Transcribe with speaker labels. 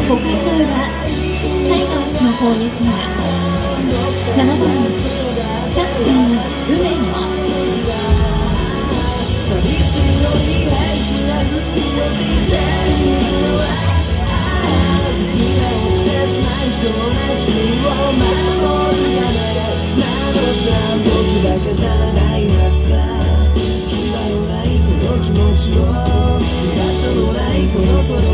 Speaker 1: 5回の裏、タイガースの攻撃が7番キャッチャー梅野。
Speaker 2: 気場のないこの気持ちを居場所のないこの孤独